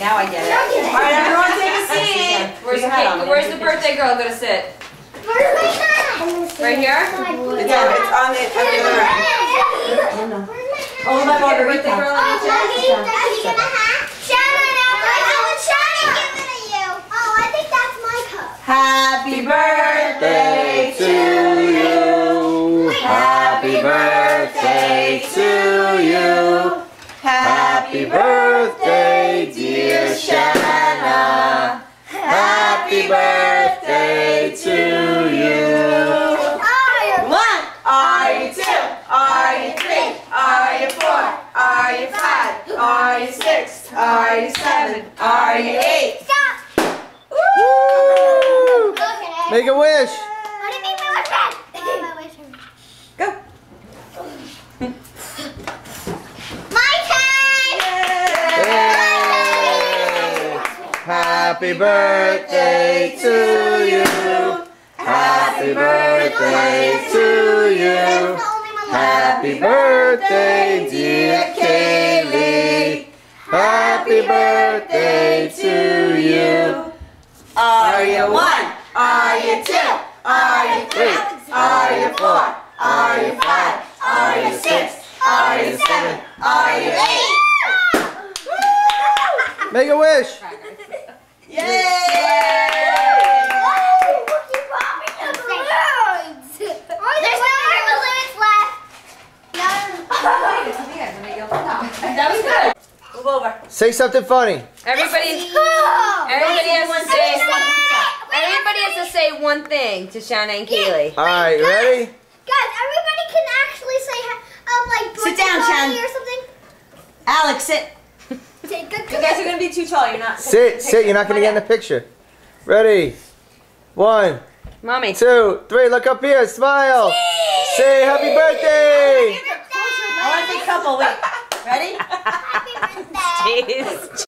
now I get it. All right, everyone take a seat. Where's the birthday girl gonna sit? Where's my hat? Right here? It's on the other end. Oh, my Birthday girl on each end? Daddy, get a hat? Shannon, Shannon giving it you. Oh, I think that's my cup. Happy birthday to you. Happy birthday to you. Happy birthday, dear Shanna. Happy birthday to you. One. Are you two? Are you three? Are you four? Are you five? Are you six? Are you seven? Are you eight? Stop. Woo! Okay. Make a wish. What do you think my wish is? Go. My turn. Yay! Happy birthday to you. Happy birthday to you. Happy birthday, dear Kaylee. Happy birthday to you. Are you one? Are you two? Are you three? Are you four? Are you five? Are you six? Are you seven? Are you eight? Make a wish. Yay! That was good. Move over. Say something funny. Everybody has to say one thing to Shanna and Kaylee. All right, ready? Guys, everybody can actually say like Sit down, Shan. or something. Alex, sit. Say good. You guys are gonna be too tall. You're not. Sit, sit. You're not going to get in the picture. Ready? 1, Mommy. 2, 3. Look up here. Smile. Say happy birthday. I want a big couple. Wait. Ready? Happy birthday. Jeez.